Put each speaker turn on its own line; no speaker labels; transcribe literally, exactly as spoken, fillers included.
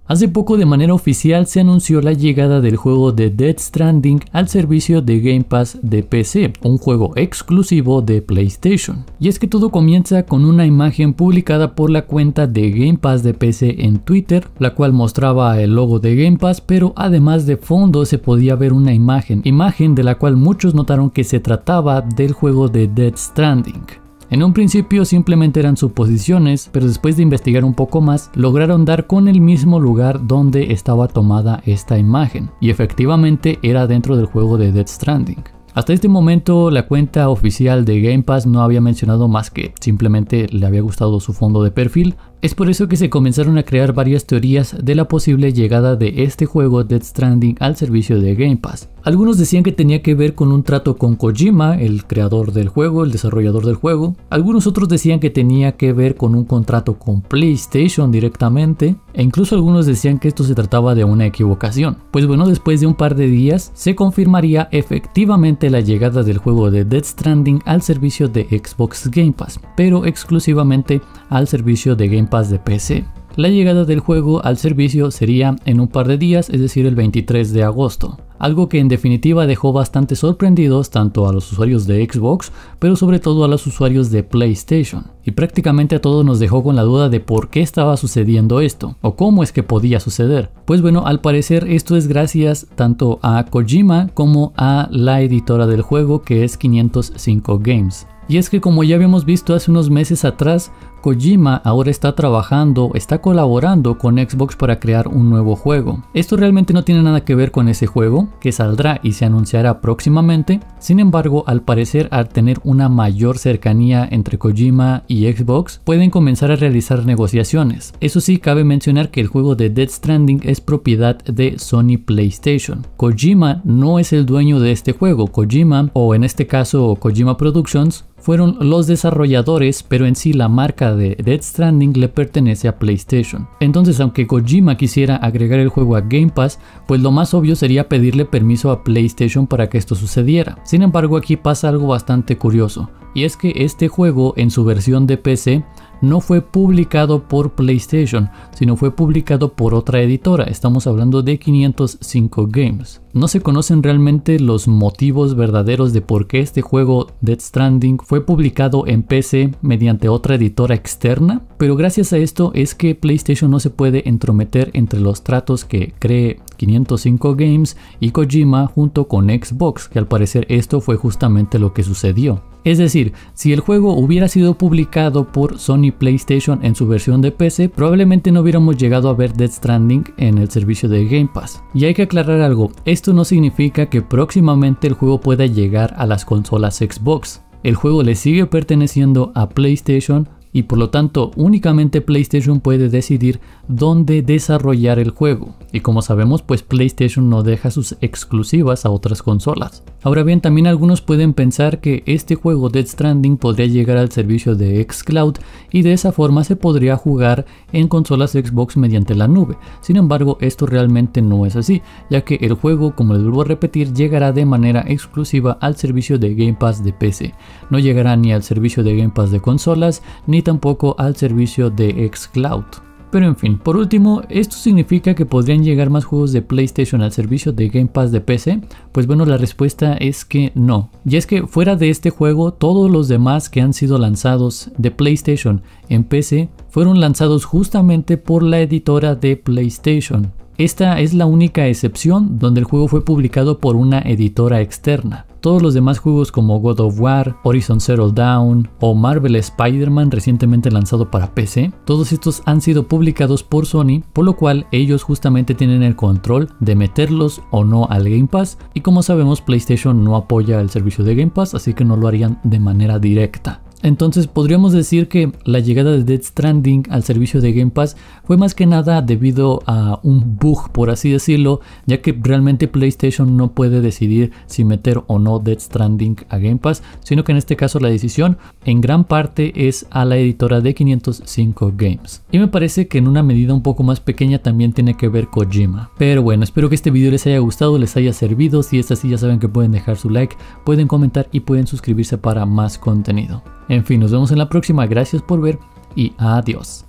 Hace poco de manera oficial se anunció la llegada del juego de Death Stranding al servicio de Game Pass de P C, un juego exclusivo de PlayStation. Y es que todo comienza con una imagen publicada por la cuenta de Game Pass de P C en Twitter, la cual mostraba el logo de Game Pass, pero además de fondo se podía ver una imagen, imagen de la cual muchos notaron que se trataba del juego de Death Stranding. En un principio simplemente eran suposiciones, pero después de investigar un poco más, lograron dar con el mismo lugar donde estaba tomada esta imagen, y efectivamente era dentro del juego de Death Stranding. Hasta este momento la cuenta oficial de Game Pass no había mencionado más que simplemente le había gustado su fondo de perfil. Es por eso que se comenzaron a crear varias teorías de la posible llegada de este juego Death Stranding al servicio de Game Pass. Algunos decían que tenía que ver con un trato con Kojima, el creador del juego, el desarrollador del juego. Algunos otros decían que tenía que ver con un contrato con PlayStation directamente. E incluso algunos decían que esto se trataba de una equivocación. Pues bueno, después de un par de días se confirmaría efectivamente la llegada del juego de Death Stranding al servicio de Xbox Game Pass, pero exclusivamente al servicio de Game Pass de P C. La llegada del juego al servicio sería en un par de días, es decir, el veintitrés de agosto. Algo que en definitiva dejó bastante sorprendidos tanto a los usuarios de Xbox, pero sobre todo a los usuarios de PlayStation. Y prácticamente a todos nos dejó con la duda de por qué estaba sucediendo esto, o cómo es que podía suceder. Pues bueno, al parecer esto es gracias tanto a Kojima como a la editora del juego, que es quinientos cinco Games. Y es que, como ya habíamos visto hace unos meses atrás, Kojima ahora está trabajando, está colaborando con Xbox para crear un nuevo juego. Esto realmente no tiene nada que ver con ese juego, que saldrá y se anunciará próximamente. Sin embargo, al parecer, al tener una mayor cercanía entre Kojima y Xbox, pueden comenzar a realizar negociaciones. Eso sí, cabe mencionar que el juego de Death Stranding es propiedad de Sony PlayStation. Kojima no es el dueño de este juego. Kojima, o en este caso Kojima Productions, fueron los desarrolladores, pero en sí la marca de Death Stranding le pertenece a PlayStation. Entonces, aunque Kojima quisiera agregar el juego a Game Pass, pues lo más obvio sería pedirle permiso a PlayStation para que esto sucediera. Sin embargo, aquí pasa algo bastante curioso, y es que este juego en su versión de P C no fue publicado por PlayStation, sino fue publicado por otra editora. Estamos hablando de quinientos cinco Games. No se conocen realmente los motivos verdaderos de por qué este juego Death Stranding fue publicado en P C mediante otra editora externa, pero gracias a esto es que PlayStation no se puede entrometer entre los tratos que cree quinientos cinco Games y Kojima junto con Xbox, que al parecer esto fue justamente lo que sucedió. Es decir, si el juego hubiera sido publicado por Sony PlayStation en su versión de P C, probablemente no hubiéramos llegado a ver Death Stranding en el servicio de Game Pass. Y hay que aclarar algo, esto no significa que próximamente el juego pueda llegar a las consolas Xbox. El juego le sigue perteneciendo a PlayStation, y por lo tanto únicamente PlayStation puede decidir dónde desarrollar el juego, y como sabemos, pues PlayStation no deja sus exclusivas a otras consolas. Ahora bien, también algunos pueden pensar que este juego Death Stranding podría llegar al servicio de xCloud y de esa forma se podría jugar en consolas Xbox mediante la nube. Sin embargo, esto realmente no es así, ya que el juego, como les vuelvo a repetir, llegará de manera exclusiva al servicio de Game Pass de P C. No llegará ni al servicio de Game Pass de consolas, ni tampoco al servicio de xCloud. Pero en fin, por último, ¿esto significa que podrían llegar más juegos de PlayStation al servicio de Game Pass de P C? Pues bueno, la respuesta es que no. Y es que fuera de este juego, todos los demás que han sido lanzados de PlayStation en P C fueron lanzados justamente por la editora de PlayStation. Esta es la única excepción donde el juego fue publicado por una editora externa. Todos los demás juegos como God of War, Horizon Zero Dawn o Marvel Spider-Man recientemente lanzado para P C, todos estos han sido publicados por Sony, por lo cual ellos justamente tienen el control de meterlos o no al Game Pass, y como sabemos PlayStation no apoya el servicio de Game Pass, así que no lo harían de manera directa. Entonces podríamos decir que la llegada de Death Stranding al servicio de Game Pass fue más que nada debido a un bug, por así decirlo, ya que realmente PlayStation no puede decidir si meter o no Death Stranding a Game Pass, sino que en este caso la decisión en gran parte es a la editora de quinientos cinco Games. Y me parece que en una medida un poco más pequeña también tiene que ver Kojima. Pero bueno, espero que este video les haya gustado, les haya servido. Si es así, ya saben que pueden dejar su like, pueden comentar y pueden suscribirse para más contenido. En fin, nos vemos en la próxima, gracias por ver y adiós.